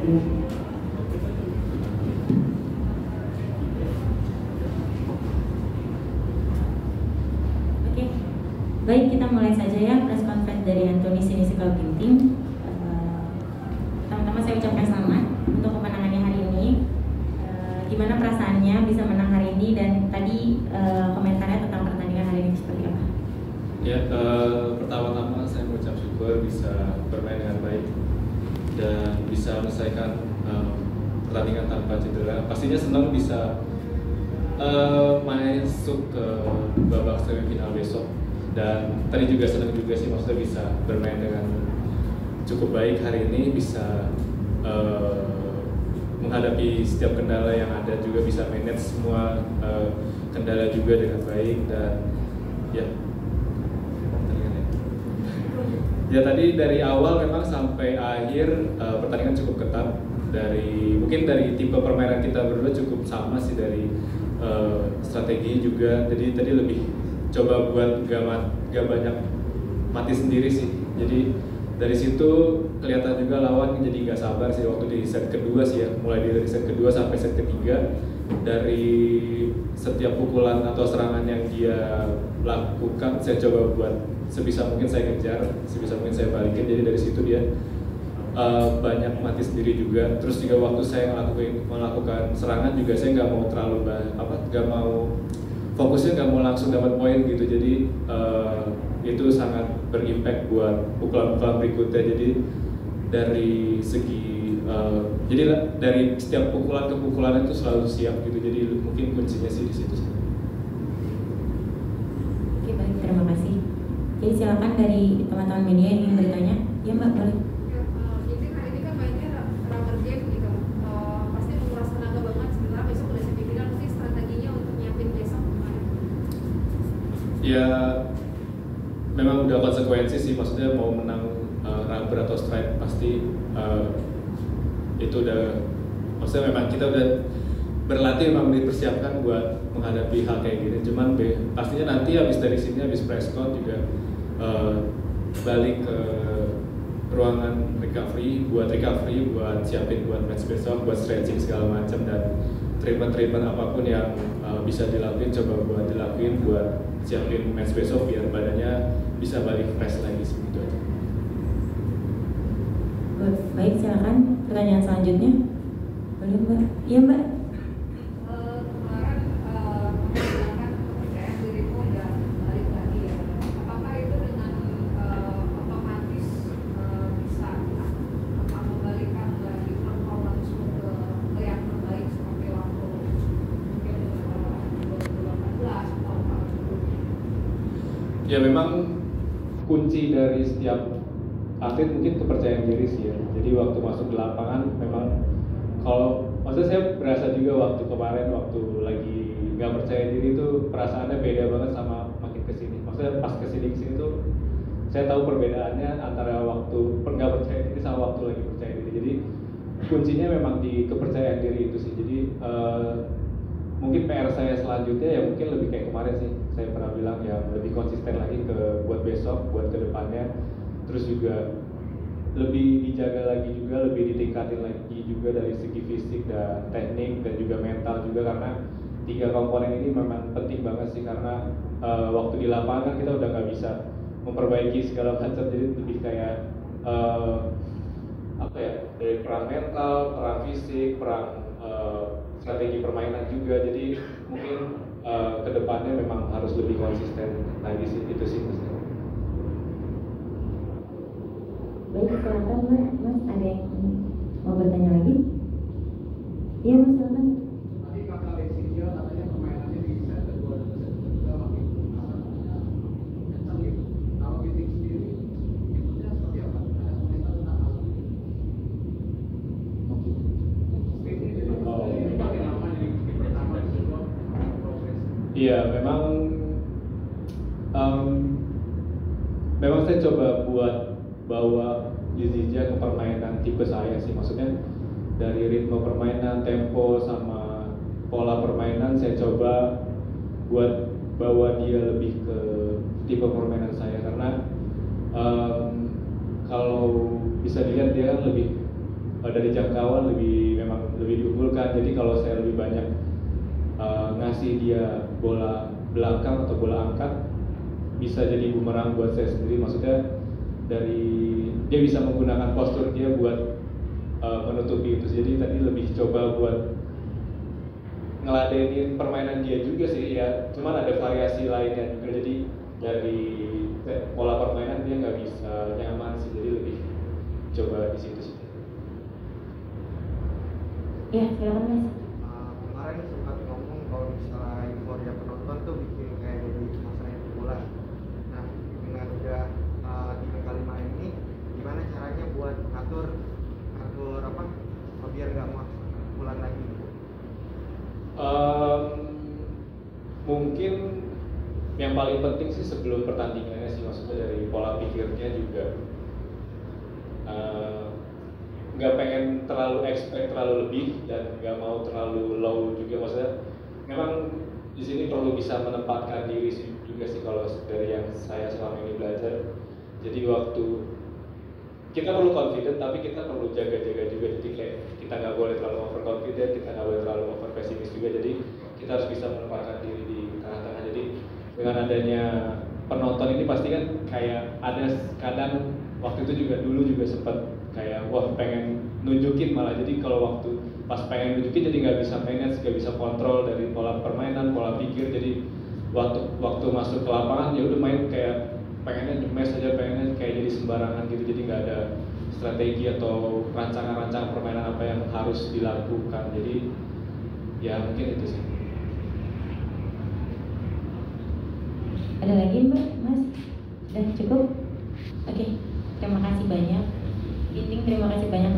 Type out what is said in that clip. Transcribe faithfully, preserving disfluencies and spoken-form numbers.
Oke, baik, kita mulai saja ya press conference dari Antoni Sinisuka Ginting. Pertama-tama saya ucapkan selamat untuk kemenangannya hari ini. Gimana perasaannya bisa menang hari ini, dan tadi uh, komentarnya tentang pertandingan hari ini seperti apa? Ya, uh, pertama-tama saya mengucap syukur bisa bermain dengan baik dan bisa menyelesaikan uh, pertandingan tanpa cedera. Pastinya senang bisa uh, masuk ke babak semifinal besok, dan tadi juga senang juga sih, maksudnya bisa bermain dengan cukup baik hari ini, bisa uh, menghadapi setiap kendala yang ada, juga bisa manage semua uh, kendala juga dengan baik. Dan ya ya tadi dari awal memang sampai akhir uh, pertandingan cukup ketat. Dari mungkin dari tipe permainan kita berdua cukup sama sih, dari uh, strategi juga. Jadi tadi lebih coba buat gak, mat, gak banyak mati sendiri sih. Jadi dari situ kelihatan juga lawan jadi nggak sabar sih waktu di set kedua sih ya, mulai dari set kedua sampai set ketiga. Dari setiap pukulan atau serangan yang dia lakukan, saya coba buat sebisa mungkin saya kejar, sebisa mungkin saya balikin. Jadi dari situ dia uh, banyak mati sendiri juga. Terus juga waktu saya melakukan melakukan serangan juga saya nggak mau terlalu apa, nggak mau fokusnya nggak mau langsung dapat poin gitu. Jadi uh, itu sangat berimpact buat pukulan-pukulan berikutnya. Jadi dari segi uh, jadi dari setiap pukulan ke pukulan itu selalu siap gitu. Jadi mungkin kuncinya sih di situ. Oke, baik, terima kasih. Jadi silakan dari teman-teman media yang ingin bertanya. Ya Mbak, boleh. Ya, uh, jadi hari ini kan mainnya rubber game gitu. Uh, pasti menguras tenaga banget. Sebenarnya besok udah semifinal, mungkin strateginya untuk nyiapin besok gimana? Ya, memang udah konsekuensi sih, maksudnya mau menang uh, rubber atau strike pasti uh, itu udah, maksudnya memang kita udah berlatih, memang dipersiapkan buat menghadapi hal kayak gini. Cuman be, pastinya nanti habis dari sini, habis press con juga uh, balik ke ruangan recovery, buat recovery, buat siapin buat match besok, buat stretching segala macam, dan treatment-treatment apapun yang uh, bisa dilakuin coba buat dilakuin buat siapin match besok biar badannya bisa balik fresh lagi segitu aja. Baik, silakan pertanyaan selanjutnya. Boleh Mbak? Iya Mbak. Uh, kemarin uh, menggunakan kepercayaan dirimu udah balik lagi ya. Apakah itu dengan uh, otomatis uh, bisa apa membalikan lagi performansmu ke, ke yang terbaik seperti waktu mungkin uh, dua ribu delapan belas atau tahun sebelumnya? Ya memang kunci dari setiap atlet mungkin kepercayaan diri sih ya. Jadi waktu masuk di lapangan memang, kalau maksudnya saya berasa juga waktu kemarin waktu lagi nggak percaya diri itu perasaannya beda banget sama makin kesini. Maksudnya pas kesini kesini tuh saya tahu perbedaannya antara waktu nggak percaya diri sama waktu lagi percaya diri. Jadi kuncinya memang di kepercayaan diri itu sih. Jadi uh, mungkin P R saya selanjutnya ya mungkin lebih kayak kemarin sih. Saya pernah bilang ya lebih konsisten lagi ke buat besok, buat kedepannya. Terus juga lebih dijaga lagi juga, lebih ditingkatin lagi juga dari segi fisik dan teknik dan juga mental juga, karena tiga komponen ini memang penting banget sih. Karena uh, waktu di lapangan kita udah nggak bisa memperbaiki segala macam, jadi lebih kayak uh, apa ya, dari perang mental, perang fisik, perang uh, strategi permainan juga. Jadi mungkin uh, kedepannya memang harus lebih konsisten lagi sih, itu sih maksudnya. Baik, silakan Mbak. Mas, ada yang mau bertanya lagi? Iya Mas, silakan. Tadi kata Lexia katanya permainannya di set kedua dan set ketiga makin kencang gitu. Kalau Ginting sendiri inputnya seperti apa? Ada komentar tentang hal itu? Ini makin lama jadi pertama kedua progres. Iya, memang um, memang saya coba buat bawa Yuzija ke permainan tipe saya sih, maksudnya dari ritme permainan, tempo, sama pola permainan saya coba buat bawa dia lebih ke tipe permainan saya. Karena um, kalau bisa dilihat dia kan lebih uh, dari jangkauan lebih memang lebih diunggulkan. Jadi kalau saya lebih banyak uh, ngasih dia bola belakang atau bola angkat, bisa jadi bumerang buat saya sendiri. Maksudnya dari dia bisa menggunakan postur dia buat uh, menutupi itu. Jadi tadi lebih coba buat ngeladenin permainan dia juga sih ya. Cuman ada variasi lainnya juga. Jadi dari pola permainan dia nggak bisa nyaman sih. Jadi lebih coba di situ sih. Ya, silakan Mas. Uh, kemarin sempat ngomong kalau misalnya euforia penonton tuh bikin kayak jadi masalahnya bola. Nah, dengan udah uh, tiga kali main ini, gimana caranya buat ngatur ngatur apa biar nggak mau pulang lagi? Um, mungkin yang paling penting sih sebelum pertandingannya sih, maksudnya dari pola pikirnya juga nggak uh, pengen terlalu expect terlalu lebih dan nggak mau terlalu low juga. Maksudnya memang di sini perlu bisa menempatkan diri sih juga sih kalau dari yang saya selama ini belajar. Jadi waktu kita perlu confident tapi kita perlu jaga-jaga juga. Jadi kayak kita nggak boleh terlalu overconfident, kita nggak boleh terlalu over pesimis juga. Jadi kita harus bisa menempatkan diri di tengah-tengah. Jadi dengan adanya penonton ini pasti kan kayak ada kadang waktu itu juga dulu juga sempat kayak wah pengen nunjukin malah. Jadi kalau waktu pas pengen nunjukin jadi nggak bisa manage, nggak bisa kontrol dari pola permainan, pola pikir. Jadi waktu waktu masuk ke lapangan ya udah main kayak pengennya nyemes aja, pengennya kayak jadi sembarangan gitu. Jadi nggak ada strategi atau rancangan-rancangan permainan apa yang harus dilakukan. Jadi ya mungkin itu sih. Ada lagi Mbak, Mas? Udah cukup? Oke, terima kasih banyak. Ginting, terima kasih banyak